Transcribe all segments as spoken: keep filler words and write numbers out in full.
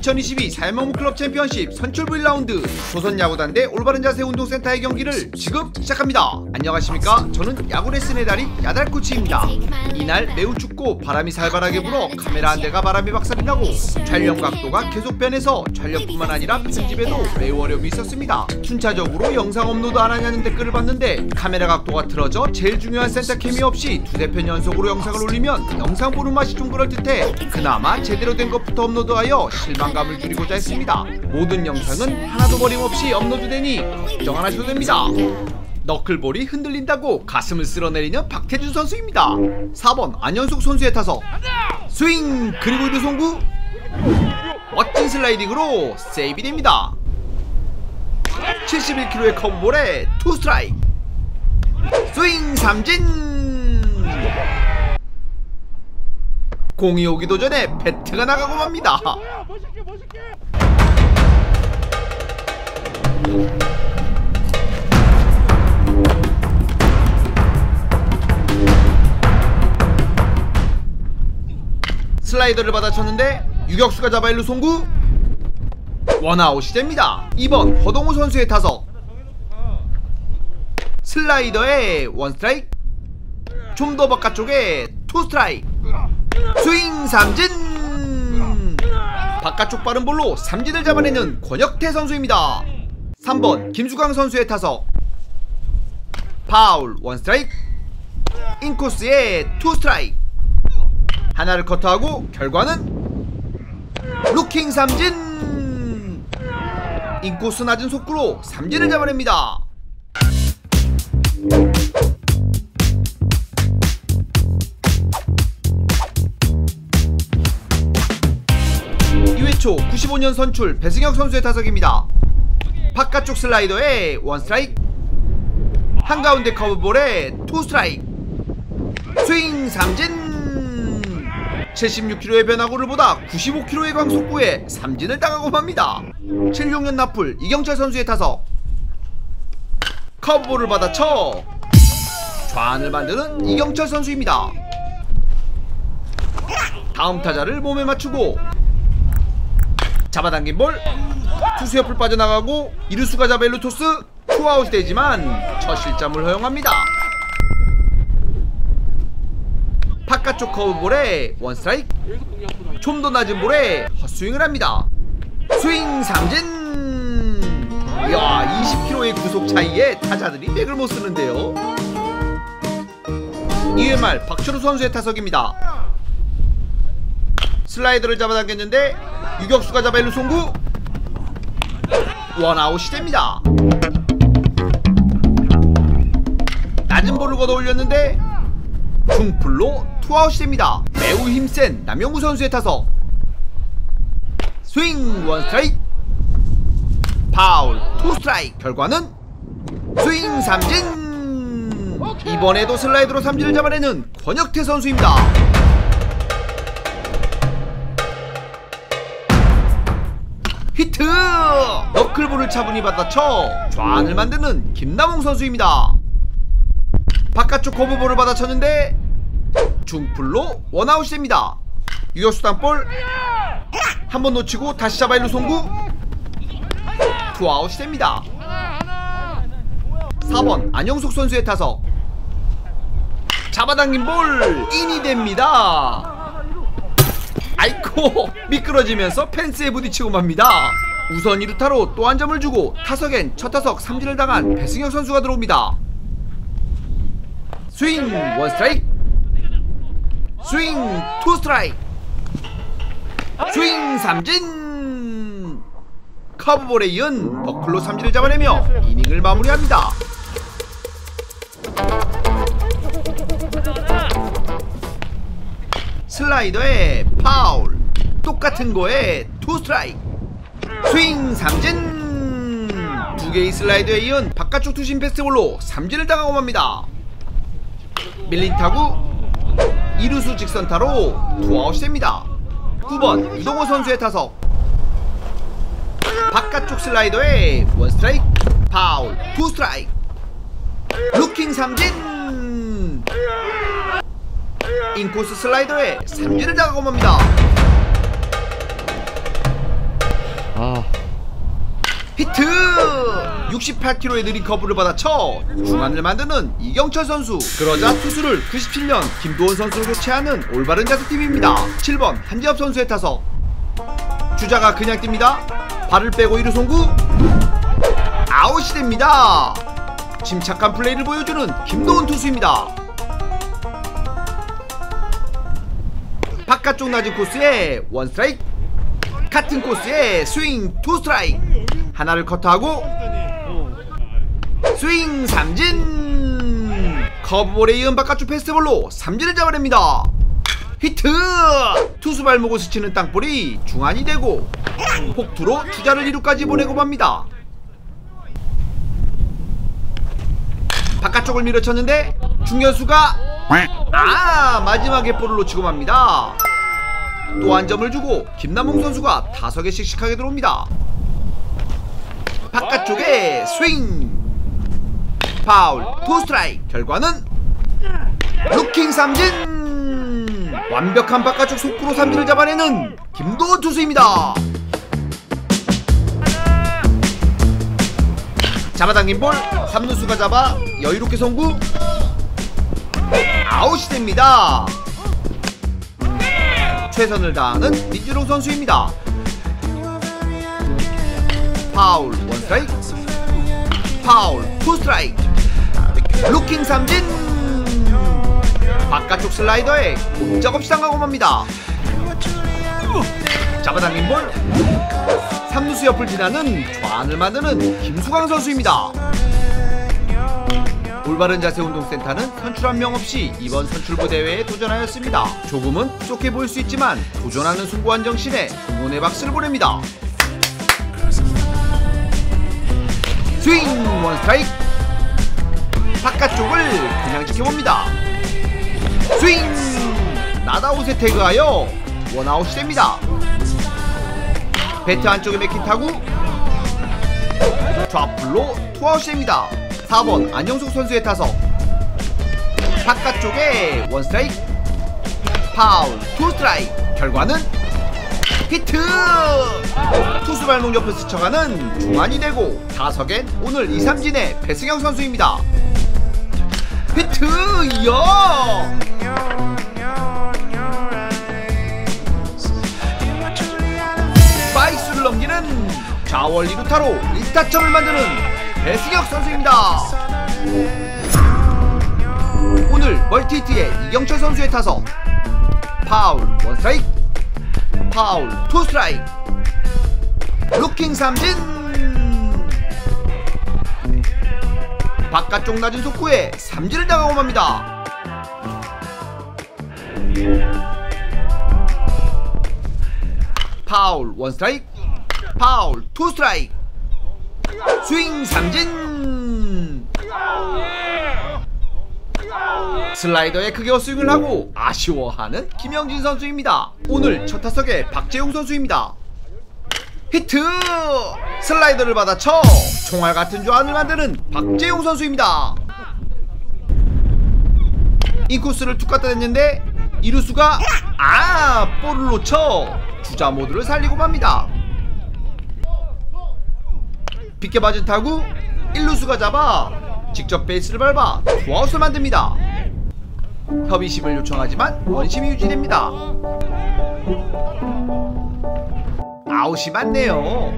이천이십이 사회명문클럽 챔피언십 선출부 일 라운드 조선야구단 대 올바른자세 운동센터의 경기를 지금 시작합니다. 안녕하십니까, 저는 야구레슨의 달인 야달코치입니다. 이날 매우 춥고 바람이 살벌하게 불어 카메라 한 대가 바람이 박살이 나고 촬영 각도가 계속 변해서 촬영뿐만 아니라 편집에도 매우 어려움이 있었습니다. 순차적으로 영상 업로드 안 하냐는 댓글을 봤는데 카메라 각도가 틀어져 제일 중요한 센터캠이 없이 두세 편 연속으로 영상을 올리면 영상 보는 맛이 좀 그럴듯해 그나마 제대로 된 것부터 업로드하여 실망감을 줄이고자 했습니다. 모든 영상은 하나도 버림없이 업로드되니 걱정 안 하셔도 됩니다. 너클볼이 흔들린다고 가슴을 쓸어내리는 박태준 선수입니다. 사 번 안현숙 선수의 타석 스윙, 그리고 이루 송구 멋진 슬라이딩으로 세이브 됩니다. 칠십일 킬로그램의 커브볼에 투 스트라이크 스윙 삼진. 공이 오기도 전에 배트가 나가고 맙니다. 슬라이더를 받아쳤는데 유격수가 잡아 일루 송구 원아웃이 됩니다. 이 번 허동우 선수의 타석 슬라이더에 원 스트라이크 좀 더 바깥쪽에 투 스트라이크 스윙 삼진. 바깥쪽 빠른 볼로 삼진을 잡아내는 권혁태 선수입니다. 삼 번 김수광 선수의 타석 파울 원 스트라이크 인코스에 투 스트라이크 하나를 커트하고 결과는 루킹 삼진. 인코스 낮은 속구로 삼진을 잡아냅니다. 이 회 초 구십오 년 선출 배승혁 선수의 타석입니다. 바깥쪽 슬라이더에 원 스트라이크 한가운데 커브볼에 투 스트라이크 스윙 삼진. 칠십육 킬로그램의 변화구를 보다 구십오 킬로그램의 광속구에 삼진을 당하고 맙니다. 칠십육 년 나풀 이경철 선수의 타석 커브볼을 받아쳐 좌안을 만드는 이경철 선수입니다. 다음 타자를 몸에 맞추고 잡아당긴 볼 투수 옆을 빠져나가고 이루수가 잡아 일루 토스 투아웃이 되지만 첫 실점을 허용합니다. 바깥쪽 커브볼에 원 스트라이크 좀 더 낮은 볼에 헛스윙을 합니다. 스윙 삼진. 이야, 이십 킬로그램의 구속 차이에 타자들이 맥을 못 쓰는데요. 이 회 말 박철우 선수의 타석입니다. 슬라이더를 잡아당겼는데 유격수가 잡아 일루 송구 원아웃이 됩니다. 낮은 볼을 걷어 올렸는데 중풀로 투아웃이 됩니다. 매우 힘센 남영구 선수의 타석 스윙 원 스트라이크 파울 투 스트라이크 결과는 스윙 삼진. 이번에도 슬라이드로 삼진을 잡아내는 권혁태 선수입니다. 히트! 너클볼을 차분히 받아쳐 좌안을 만드는 김남홍 선수입니다. 바깥쪽 커브볼을 받아쳤는데 중풀로 원아웃이 됩니다. 유격수 땅볼 한번 놓치고 다시 잡아 일루 송구 투아웃이 됩니다. 사 번 안영숙 선수의 타석 잡아당긴 볼 인이 됩니다. 아이코, 미끄러지면서 펜스에 부딪히고 맙니다. 우선 이루타로 또 한 점을 주고 타석엔 첫 타석 삼진을 당한 배승혁 선수가 들어옵니다. 스윙 원 스트라이크 스윙 투 스트라이크 스윙 삼진. 커브볼에 이은 너클로 삼진을 잡아내며 이닝을 마무리합니다. 슬라이더에 파울 똑같은 거에 투 스트라이크 스윙 삼진. 두 개의 슬라이더에 이은 바깥쪽 투심 패스트볼로 삼진을 당하고 맙니다. 밀린 타구 이루수 직선타로 투아웃이 됩니다. 구 번 이동호 선수의 타석 바깥쪽 슬라이더에 원 스트라이크 파울 투 스트라이크 루킹 삼진. 인코스 슬라이더에 삼진을 당하고 맙니다. 아. 히트! 육십팔 킬로그램의 느린 커브를 받아쳐 중안을 만드는 이경철 선수. 그러자 투수를 구십칠 년 김도원 선수로 교체하는 올바른 자세팀입니다. 칠 번 한지엽 선수의 타석. 주자가 그냥 뜁니다. 발을 빼고 이루 송구. 아웃이 됩니다. 침착한 플레이를 보여주는 김도원 투수입니다. 바깥쪽 낮은 코스에 원 스트라이크, 같은 코스에 스윙 투 스트라이크. 하나를 커트하고 스윙 삼진. 커브볼에 이은 바깥쪽 패스트볼로 삼진을 잡아냅니다. 히트! 투수 발목을 스치는 땅볼이 중안이 되고 폭투로 주자를 이루까지 보내고 맙니다. 바깥쪽을 밀어쳤는데 중견수가 아 마지막에 볼을 놓치고 맙니다. 또 한 점을 주고 김남홍 선수가 타석에 씩씩하게 들어옵니다. 바깥쪽에 스윙 파울 투 스트라이크. 결과는 루킹 삼진. 완벽한 바깥쪽 속구로 삼진을 잡아내는 김도원 투수입니다. 잡아당긴 볼 삼루수가 잡아 여유롭게 송구. 아웃이 됩니다. 최선을 다하는 민준홍 선수입니다. 파울 원 스트라이크, 파울 투 스트라이크. 루킹 삼진. 바깥쪽 슬라이더에 꼼짝없이 당하고 맙니다. 잡아당긴 볼 삼루수 옆을 지나는 좌안을 만드는 김수광 선수입니다. 올바른 자세 운동센터는 선출 한 명 없이 이번 선출부 대회에 도전하였습니다. 조금은 부족해 보일 수 있지만 도전하는 숭고한 정신에 응원의 박수를 보냅니다. 스윙 원 스트라이크. 바깥쪽을 그냥 지켜봅니다. 스윙 나다웃에 태그하여 원아웃이 됩니다. 배트 안쪽에 맥힌 타구 좌풀로 투아웃이 됩니다. 사 번 안영숙 선수의 타석. 바깥쪽에 원 스트라이크, 파울 투 스트라이크. 결과는 히트! 투수 발목 옆을 스쳐가는 중안이 되고 타석엔 오늘 이 삼진의 배승영 선수입니다. 히트! 이야! 스파이크수를 넘기는 좌월 이 루타로 일 타점을 만드는 배승혁 선수입니다. 오늘 멀티히트의 이경철 선수의 타석. 파울 원 스트라이크, 파울 투 스트라이크. 루킹 삼진. 바깥쪽 낮은 속구에 삼진을 당하고 맙니다. 파울 원 스트라이크, 파울 투 스트라이크. 스윙 삼진. 슬라이더에 크게 헛스윙을 하고 아쉬워하는 김영진 선수입니다. 오늘 첫 타석에 박재용 선수입니다. 히트! 슬라이더를 받아쳐 총알같은 좌안을 만드는 박재용 선수입니다. 인코스를 툭 갖다 댔는데 이루수가 아 볼을 놓쳐 주자 모드를 살리고 맙니다. 빗게 맞은 타구 일루수가 잡아 직접 베이스를 밟아 투아웃을 만듭니다. 협의심을 요청하지만 원심이 유지됩니다. 아웃이 많네요.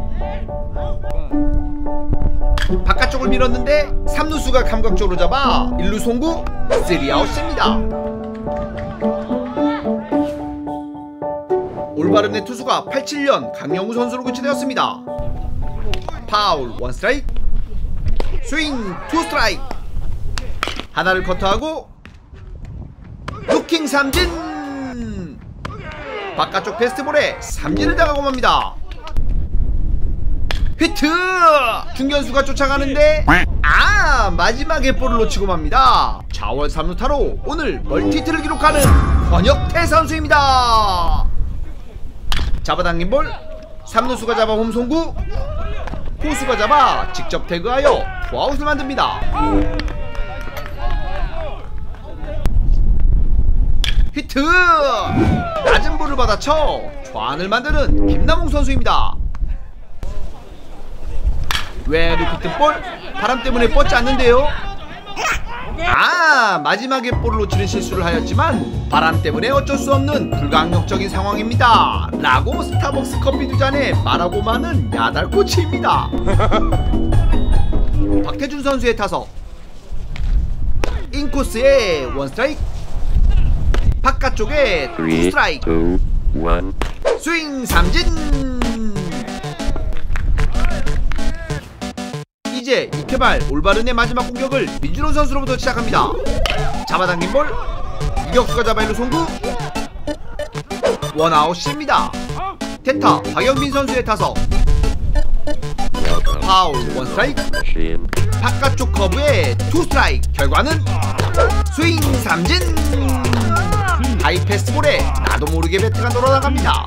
바깥쪽을 밀었는데 삼루수가 감각적으로 잡아 일루 송구 쓰리 아웃입니다. 올바른 내 투수가 팔십칠 년 강영우 선수로 교체되었습니다. 파울 원 스트라이크, 스윙 투 스트라이크. 하나를 커트하고 루킹 삼진. 바깥쪽 패스트볼에 삼진을 당하고 맙니다. 히트! 중견수가 쫓아가는데 아 마지막에 볼을 놓치고 맙니다. 좌월 삼 루타로 오늘 멀티히트를 기록하는 권혁태 선수입니다. 잡아당긴 볼 삼루수가 잡아 홈송구, 포수가 잡아 직접 태그하여 투아웃을 만듭니다. 히트! 낮은 볼을 받아쳐 좌안을 만드는 김남홍 선수입니다. 왜 리피트 볼? 바람 때문에 뻗지 않는데요. 아, 마지막에 볼을 놓치는 실수를 하였지만 바람 때문에 어쩔 수 없는 불가항력적인 상황입니다 라고 스타벅스 커피 두 잔에 말하고 마는 야달 코치입니다. 박태준 선수의 타석. 인코스에 원 스트라이크, 바깥쪽에 투 스트라이크. 스윙 삼진. 이제 이케발 올바른의 마지막 공격을 민준호 선수로부터 시작합니다. 잡아당긴 볼, 유격수가 잡아 일루 송구. 원아웃입니다. 대타 박영빈 선수의 타석. 파울 원 스트라이크, 바깥쪽 커브에 투 스트라이크. 결과는 스윙 삼진. 하이 패스볼에 나도 모르게 배트가 돌아나갑니다.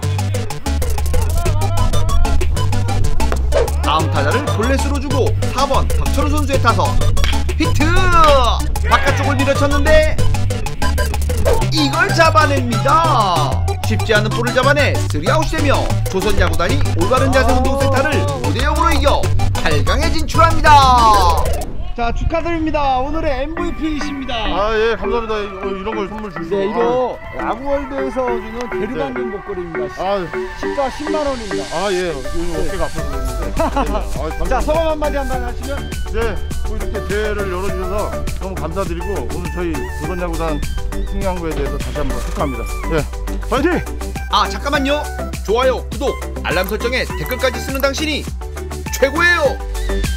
다음 타자를 볼넷으로 주고 사 번 박철우 선수의 타석. 히트! 바깥쪽을 밀어쳤는데 이걸 잡아냅니다. 쉽지 않은 볼을 잡아내 쓰리 아웃이 되며 조선야구단이 올바른 자세 운동센터를 오 대 영으로 이겨 팔 강에 진출합니다. 자, 축하드립니다. 오늘의 엠브이피이십니다. 아, 예, 감사합니다. 어, 이런 걸 선물 주시고. 네, 이거 야구월드에서 주는 대류방금 목걸이입니다. 아, 시가 십만 원입니다. 아, 예, 요즘 어깨가 아파서 그랬는데. 네, 아, 자, 소감 한마디 한번 하시면. 네, 뭐 이렇게 대회를 열어주셔서 너무 감사드리고 오늘 저희 조선야구단 승리한 거에 대해서 다시 한번 축하합니다. 예, 파이팅! 아, 잠깐만요. 좋아요, 구독, 알람 설정에 댓글까지 쓰는 당신이 최고예요.